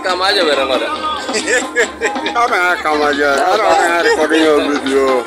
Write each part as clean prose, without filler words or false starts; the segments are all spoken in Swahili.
rekam aja bareng ada. Apa rekam aja? Ada orang recording video.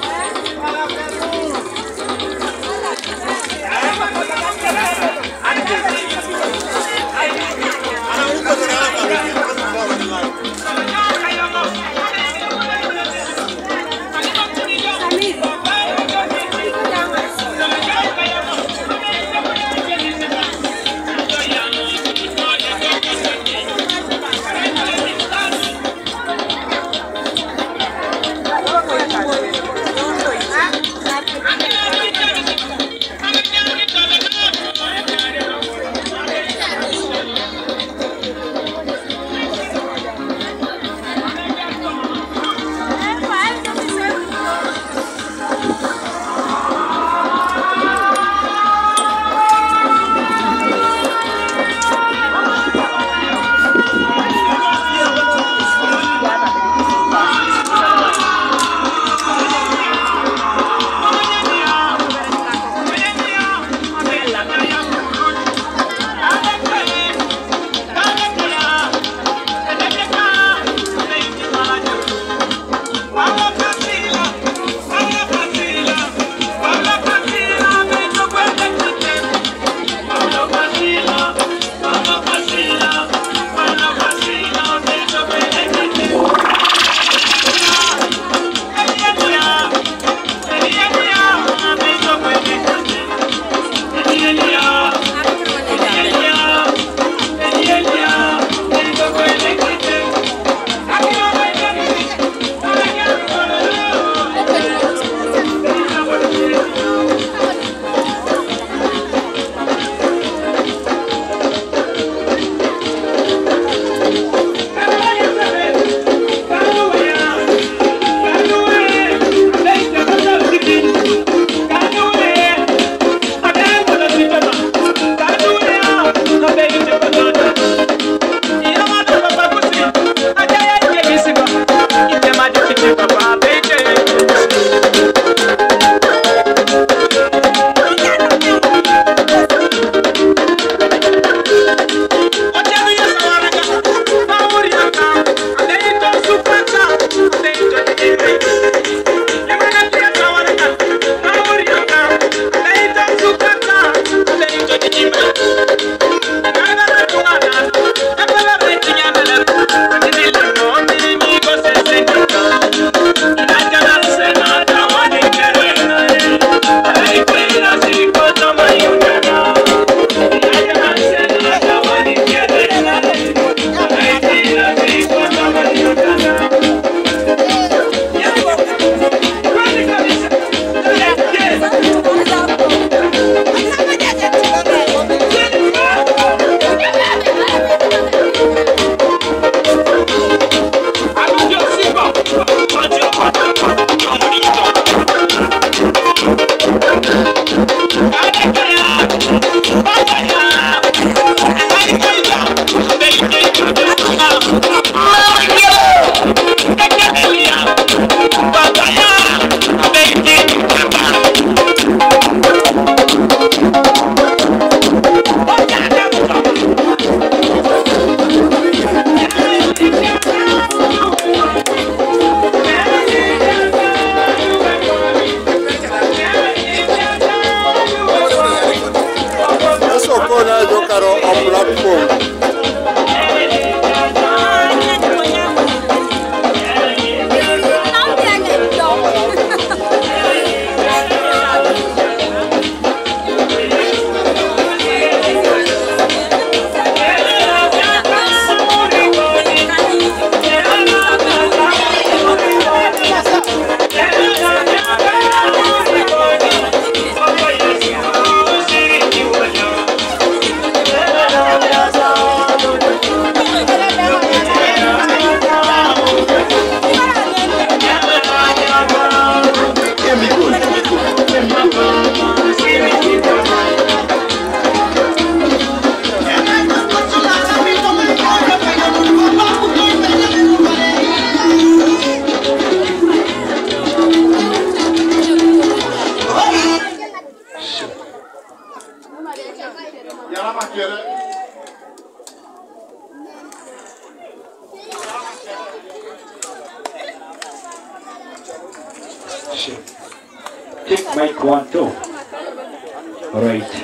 Take mic 1, 2. Alright.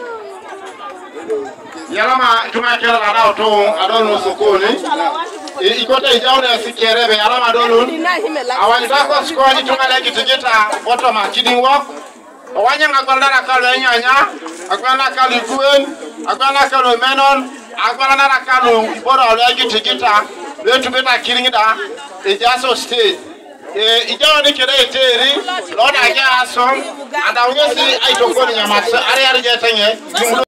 Yalama tumakela kadao tu adonu sokoni. Ikote ijaone sikerebe yalama adonu. Awalitako sokoni tumale kitikita bottom kidding walk. Wanyanga koldara kalo nyanya, akwana kalo kuen, akwana kalo menon, akwana kalo ibora olegi kitikita. Letu beta kiringida ijaso stage. Ijaone kede eteri, loda aja asom, adawnyesi aitokoni nyamatsa ari ari jetenge.